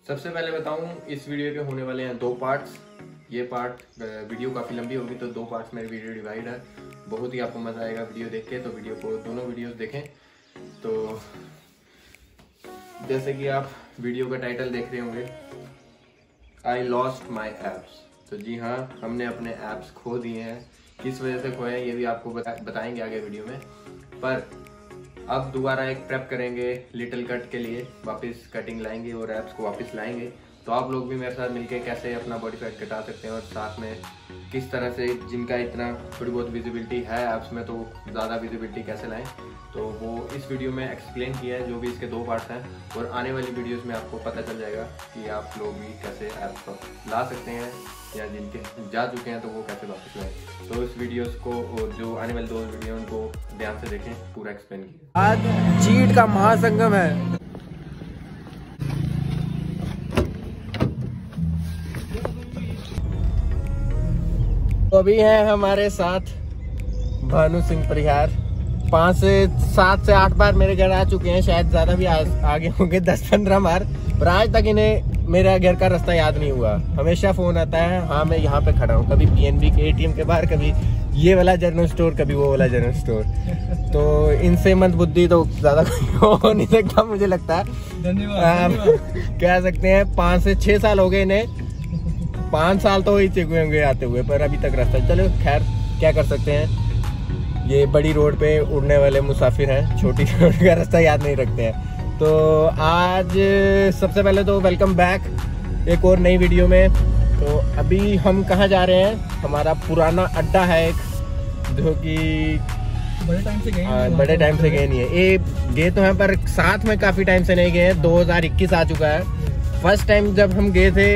सबसे पहले बताऊं, इस वीडियो के होने वाले हैं 2 पार्ट्स। ये वीडियो काफ़ी लंबी होगी तो 2 पार्ट्स में वीडियो डिवाइड है। बहुत ही आपको मज़ा आएगा वीडियो देख के, तो वीडियो को दोनों वीडियोस देखें। तो जैसे कि आप वीडियो का टाइटल देख रहे होंगे, आई लॉस्ट माई एप्स। तो जी हाँ, हमने अपने ऐप्स खो दिए हैं। किस वजह से खोए हैं ये भी आपको बताएंगे आगे वीडियो में। पर अब दोबारा एक प्रेप करेंगे लिटिल कट के लिए, वापस कटिंग लाएंगे और ऐप्स को वापस लाएंगे। तो आप लोग भी मेरे साथ मिलके कैसे अपना बॉडी फैट घटा सकते हैं और साथ में किस तरह से जिनका इतना थोड़ी बहुत विजिबिलिटी है ऐप्स में, तो ज़्यादा विजिबिलिटी कैसे लाएं, तो वो इस वीडियो में एक्सप्लेन किया है, जो भी इसके 2 पार्ट्स हैं। और आने वाली वीडियोस में आपको पता चल जाएगा कि आप लोग भी कैसे ऐप्स को ला सकते हैं, या जिनके जा चुके हैं तो वो कैसे वापस लाएं। तो इस वीडियोस को और जो आने वाली 2 वीडियो उनको ध्यान से देखें, पूरा एक्सप्लेन किया। आज चीट का महासंगम है। तो अभी है हमारे साथ भानु सिंह परिहार। 5 से 7 से 8 बार मेरे घर आ चुके हैं, शायद ज्यादा भी आगे होंगे, 10-15 बार। पर आज तक इन्हें मेरा घर का रास्ता याद नहीं हुआ। हमेशा फोन आता है, हाँ मैं यहाँ पे खड़ा हूँ, कभी पीएनबी के ATM के बाहर, कभी ये वाला जनरल स्टोर, कभी वो वाला जनरल स्टोर। तो इनसे मंद बुद्धि तो ज्यादा हो नहीं सकता मुझे लगता है। धन्यवाद। कह सकते हैं 5 से 6 साल हो गए इन्हें। 5 साल तो ही चुके होंगे आते हुए, पर अभी तक रास्ता। चलो खैर, क्या कर सकते हैं। ये बड़ी रोड पे उड़ने वाले मुसाफिर हैं, छोटी रोड का रास्ता याद नहीं रखते हैं। तो आज सबसे पहले तो वेलकम बैक एक और नई वीडियो में। तो अभी हम कहाँ जा रहे हैं, हमारा पुराना अड्डा है एक, जो कि बड़े टाइम से गए नहीं है। ये गए तो हैं पर साथ में काफी टाइम से नहीं गए हैं। 2021 आ चुका है। फर्स्ट टाइम जब हम गए थे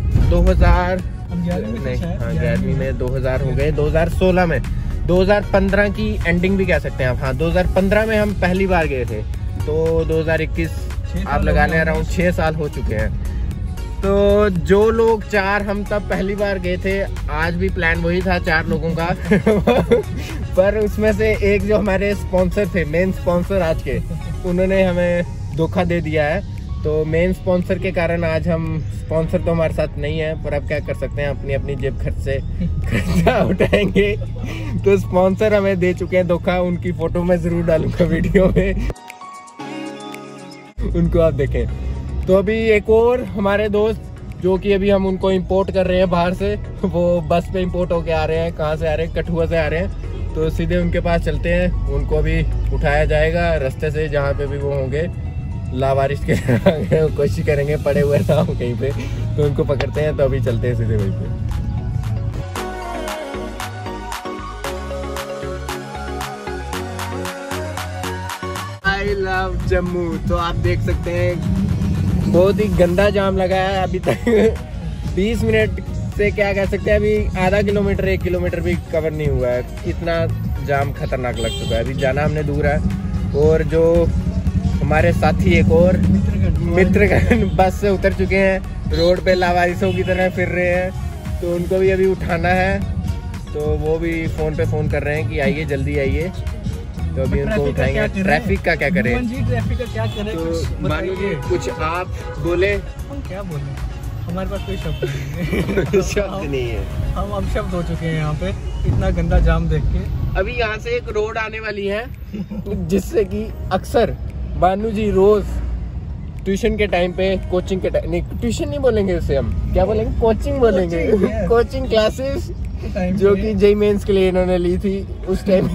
11वीं में 2000 हो गए, 2016 में, 2015 की एंडिंग भी कह सकते हैं आप। हाँ, 2015 में हम पहली बार गए थे। तो 2021 आप लगा लें, अराउंड 6 साल हो चुके हैं। तो जो लोग 4 हम तब पहली बार गए थे, आज भी प्लान वही था 4 लोगों का। पर उसमें से एक जो हमारे स्पॉन्सर थे, मेन स्पॉन्सर आज के, उन्होंने हमें धोखा दे दिया है। तो मेन स्पॉन्सर के कारण आज हम, स्पॉन्सर तो हमारे साथ नहीं है, पर अब क्या कर सकते हैं, अपनी अपनी जेब खर्च से खर्चा उठाएंगे। तो स्पॉन्सर हमें दे चुके हैं धोखा। उनकी फोटो मैं जरूर डालूंगा वीडियो में, उनको आप देखें। तो अभी एक और हमारे दोस्त, जो कि अभी हम उनको इंपोर्ट कर रहे हैं बाहर से, वो बस पे इंपोर्ट होके आ रहे हैं। कहाँ से आ रहे हैं? कठुआ से आ रहे हैं। तो सीधे उनके पास चलते हैं, उनको अभी उठाया जाएगा रास्ते से, जहाँ पे भी वो होंगे। लावारिश के कोशिश करेंगे, पड़े हुए ना हो कहीं पे, तो उनको पकड़ते हैं। तो अभी चलते हैं सीधे वहीं पे। I love Jammu. तो आप देख सकते हैं बहुत ही गंदा जाम लगा है अभी तक। 20 मिनट से क्या कह सकते हैं, अभी आधा किलोमीटर 1 किलोमीटर भी कवर नहीं हुआ है, इतना जाम खतरनाक लग चुका है। अभी जाना हमने दूर है। और जो हमारे साथी एक और मित्रगण बस से उतर चुके हैं, रोड पे लावारिसों की तरह फिर रहे हैं। तो उनको भी अभी उठाना है। तो वो भी फोन पे फोन कर रहे हैं कि आइए, जल्दी आइए। तो अभी उनको उठाएंगे। ट्रैफिक का क्या करें? ट्रैफिक का क्या करें? तो मानो जी कुछ आप बोले। हम क्या बोले, हमारे पास कोई शब्द नहीं है। शब्द नहीं है। हम अब शब्द हो चुके हैं यहाँ पे, इतना गंदा जाम देख के। अभी यहाँ से एक रोड आने वाली है, जिससे कि अक्सर भानु जी रोज ट्यूशन के टाइम पे, कोचिंग के टाइम, नहीं ट्यूशन नहीं बोलेंगे उसे, हम क्या बोलेंगे, कोचिंग बोलेंगे। कोचिंग क्लासेस जो कि जेईई मेंस के लिए इन्होंने ली थी उस टाइम।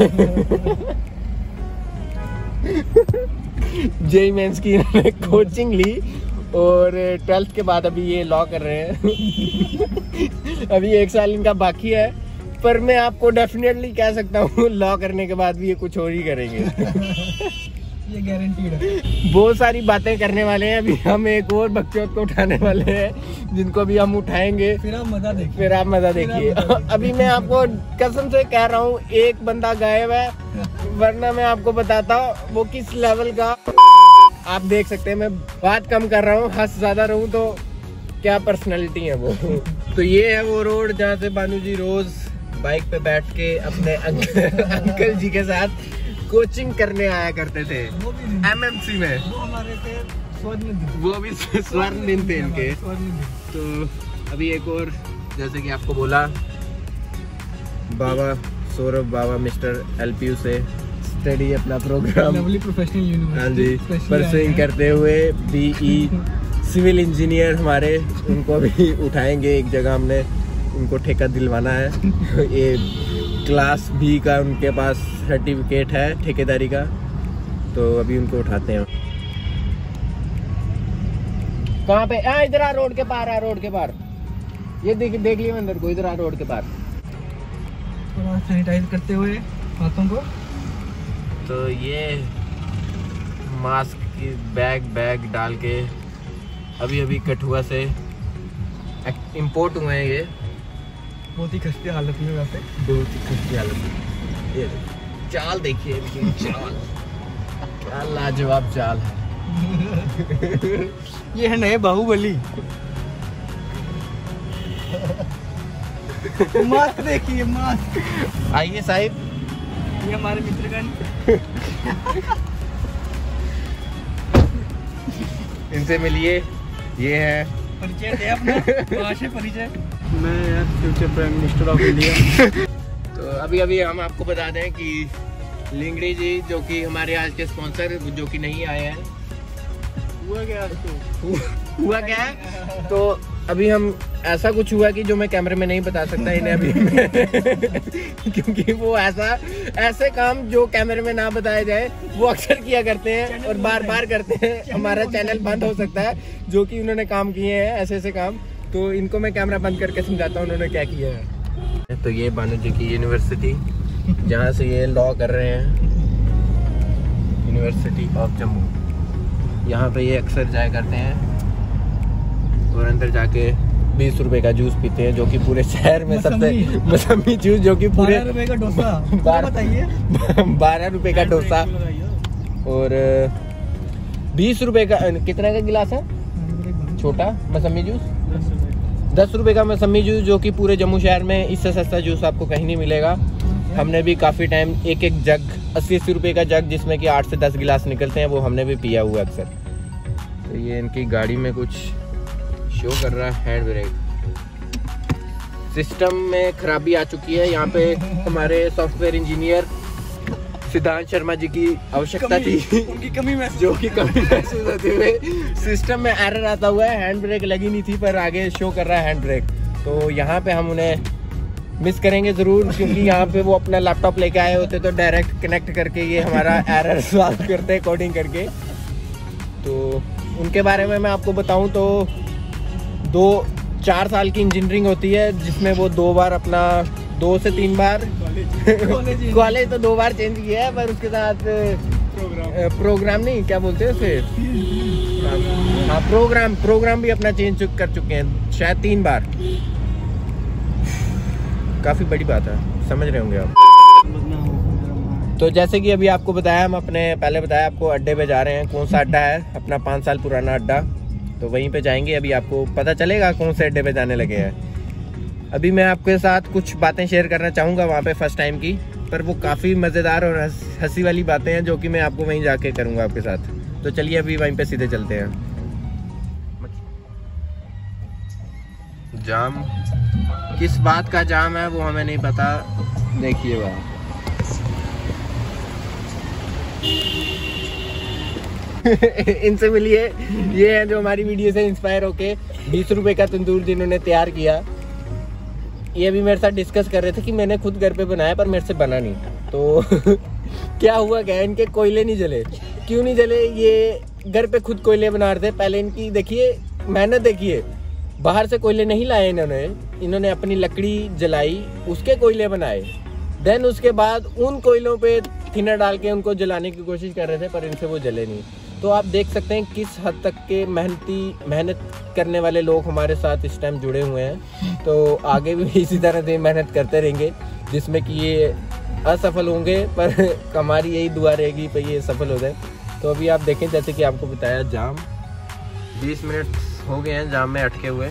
जेईई मेंस की इन्होंने कोचिंग ली, और 12th के बाद अभी ये लॉ कर रहे हैं। अभी 1 साल इनका बाकी है, पर मैं आपको डेफिनेटली कह सकता हूँ लॉ करने के बाद भी ये कुछ और ही करेंगे। ये गारंटीड है। बहुत सारी बातें करने वाले हैं। अभी हम एक और बच्चों को उठाने वाले हैं, जिनको भी हम उठाएंगे। फिर आप मजा देखिए। फिर आप मजा देखिए। अभी मैं आपको कसम से कह रहा हूँ, एक बंदा गायब है, वरना मैं आपको बताता हूँ वो किस लेवल का। आप देख सकते हैं, मैं बात कम कर रहा हूँ, हंस ज्यादा रहूँ तो क्या पर्सनैलिटी है वो। तो ये है वो रोड जहाँ से भानु जी रोज बाइक पे बैठ के अपने अंकल जी के साथ कोचिंग करने आया करते थे, MMC में। वो हमारे थे वो भी स्वर्ण दिन थे इनके। तो अभी एक और, जैसे कि आपको बोला, बाबा सौरभ बाबा मिस्टर LPU से स्टडी अपना प्रोग्राम प्रोफेशनल यूनिवर्सिटी, हाँ जी, परसुइंग करते हुए BE सिविल इंजीनियर हमारे, उनको भी उठाएंगे एक जगह। हमने उनको ठेका दिलवाना है। ये क्लास B का उनके पास सर्टिफिकेट है ठेकेदारी का, तो अभी उनको उठाते हैं। कहाँ पे? इधर आ, रोड के पार, रोड के पार। ये देख लिया अंदर को, इधर आ, रोड के पार। थोड़ा सैनिटाइज करते हुए हाथों को। तो ये मास्क की बैग डाल के अभी कठुआ से इंपोर्ट हुए हैं। ये बहुत ही खस्ती हालत में, वैसे बहुत ही खस्ती हालत में। ये चाल देखिए इनकी, चाल क्या लाजवाब चाल है। ये है नए बाहुबली। मास्क देखिए, मास्क। आइए साहिब, ये हमारे मित्रगण। इनसे मिलिए। ये है परिचय दे अपना, परिचय। मैं यार future prime minister of India. तो अभी हम आपको बता दें कि लिंगड़ी जी, जो कि हमारे आज के स्पॉन्सर, जो कि नहीं आए हैं। हुआ क्या है? तो अभी हम, ऐसा कुछ हुआ कि जो मैं कैमरे में नहीं बता सकता इन्हें अभी। क्योंकि वो ऐसे काम जो कैमरे में ना बताए जाए वो अक्सर किया करते हैं और बार करते हैं। हमारा चैनल बंद हो सकता है, जो कि उन्होंने काम किए हैं ऐसे काम। तो इनको मैं कैमरा बंद करके समझाता हूँ उन्होंने क्या किया है। तो ये बानू जी की यूनिवर्सिटी, जहाँ से ये लॉ कर रहे हैं, यूनिवर्सिटी ऑफ जम्मू। यहाँ पे ये अक्सर जाया करते हैं और अंदर जाके 20 रुपए का जूस पीते हैं, जो कि पूरे शहर में सबसे मौसमी जूस, जो कि पूरे 12 रुपए का डोसा। 12 रुपए का डोसा और 20 रुपए का कितना का गिलास है छोटा मौसमी जूस? 10 रुपए का मौसमी जूस, जो कि पूरे जम्मू शहर में इससे सस्ता जूस आपको कहीं नहीं मिलेगा। हमने भी काफ़ी टाइम एक जग 80 रुपए का जग, जिसमें कि 8 से 10 गिलास निकलते हैं, वो हमने भी पिया हुआ अक्सर। तो ये इनकी गाड़ी में कुछ शो कर रहा है, हैंड ब्रेक सिस्टम में खराबी आ चुकी है। यहाँ पे हमारे सॉफ्टवेयर इंजीनियर सिद्धांत शर्मा जी की आवश्यकता थी, उनकी कमी महसूस, जो कि कमी महसूस होते हुए सिस्टम में एरर आता हुआ है। हैंड ब्रेक लगी नहीं थी, पर आगे शो कर रहा है हैंड ब्रेक। तो यहाँ पे हम उन्हें मिस करेंगे ज़रूर, क्योंकि यहाँ पे वो अपना लैपटॉप लेके आए होते तो डायरेक्ट कनेक्ट करके ये हमारा एरर सॉल्व करते कोडिंग करके। तो उनके बारे में मैं आपको बताऊं तो 4 साल की इंजीनियरिंग होती है, जिसमें वो 2 बार अपना 2 से 3 बार कॉलेज तो 2 बार चेंज किया है, पर उसके साथ प्रोग्राम नहीं, क्या बोलते हैं उसे, हाँ प्रोग्राम भी अपना चेंज कर चुके हैं शायद 3 बार। काफ़ी बड़ी बात है, समझ रहे होंगे आप। तो जैसे कि अभी आपको बताया, हम पहले बताया आपको अड्डे पे जा रहे हैं। कौन सा अड्डा है? अपना 5 साल पुराना अड्डा। तो वहीं पे जाएंगे, अभी आपको पता चलेगा कौन से अड्डे पे जाने लगे हैं। अभी मैं आपके साथ कुछ बातें शेयर करना चाहूँगा वहाँ पे फर्स्ट टाइम की, पर वो काफ़ी मज़ेदार और हंसी वाली बातें हैं, जो कि मैं आपको वहीं जाके करूँगा आपके साथ। तो चलिए अभी वहीं पे सीधे चलते हैं। जाम, किस बात का जाम है वो हमें नहीं पता। देखिए वहाँ इनसे मिलिए, ये है जो हमारी वीडियो से इंस्पायर होके 20 रुपए का तंदूर जिन्होंने तैयार किया। ये भी मेरे साथ डिस्कस कर रहे थे कि मैंने खुद घर पे बनाया, पर मेरे से बना नहीं। तो क्या हुआ क्या, इनके कोयले नहीं जले। क्यों नहीं जले? ये घर पे खुद कोयले बना रहे थे। पहले इनकी देखिए मेहनत, देखिए बाहर से कोयले नहीं लाए इन्होंने अपनी लकड़ी जलाई, उसके कोयले बनाए। देन उसके बाद उन कोयलों पे थिनर डाल के उनको जलाने की कोशिश कर रहे थे, पर इनसे वो जले नहीं। तो आप देख सकते हैं किस हद तक के मेहनत करने वाले लोग हमारे साथ इस टाइम जुड़े हुए हैं। तो आगे भी इसी तरह से मेहनत करते रहेंगे, जिसमें कि ये असफल होंगे, पर हमारी यही दुआ रहेगी कि ये सफल हो जाए। तो अभी आप देखें, जैसे कि आपको बताया, जाम 20 मिनट हो गए हैं जाम में अटके हुए।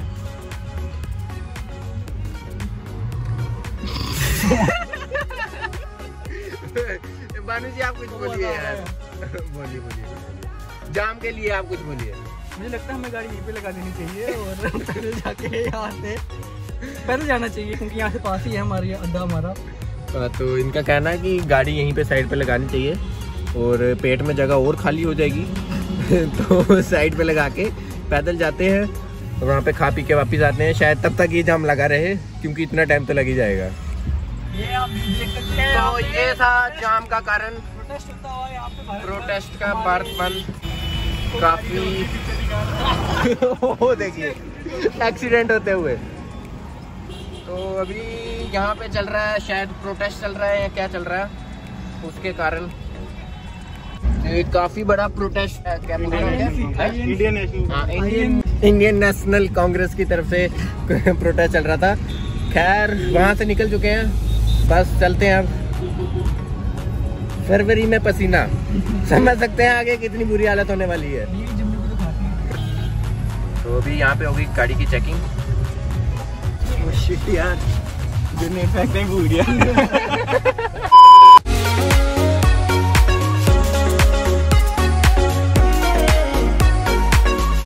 बानू जी आप कुछ बोलिए यार। बोलिए। जाम के लिए आप कुछ बोलिए। मुझे लगता है हमें गाड़ी यहीं पे लगा देनी चाहिए और फिर जाके यहाँ से पैदल जाना चाहिए, क्योंकि यहाँ से पास ही है हमारी अड्डा हमारा। तो इनका कहना है कि गाड़ी यहीं पे साइड पे लगानी चाहिए और पेट में जगह और खाली हो जाएगी तो साइड पे लगा के पैदल जाते हैं, वहाँ पे खा पी के वापस आते हैं। शायद तब तक ये जाम लगा रहे, क्योंकि इतना टाइम तो लग ही जाएगा। ये आप देख सकते हैं, तो ये था जाम का कारण, प्रोटेस्ट होता हुआ यहाँ पे प्रोटेस्ट का भारत बंद। काफी वो देखिए एक्सीडेंट होते हुए। तो अभी यहाँ पे चल रहा है, शायद प्रोटेस्ट चल रहा है या क्या चल रहा है, उसके कारण काफी बड़ा प्रोटेस्ट इंडियन नेशनल कांग्रेस की तरफ से प्रोटेस्ट चल रहा था। खैर वहां से निकल चुके हैं, बस चलते हैं अब। फरवरी में पसीना, समझ सकते हैं आगे कितनी बुरी हालत होने वाली है। तो अभी यहाँ पे होगी गाड़ी की चेकिंग। यार, भूल गया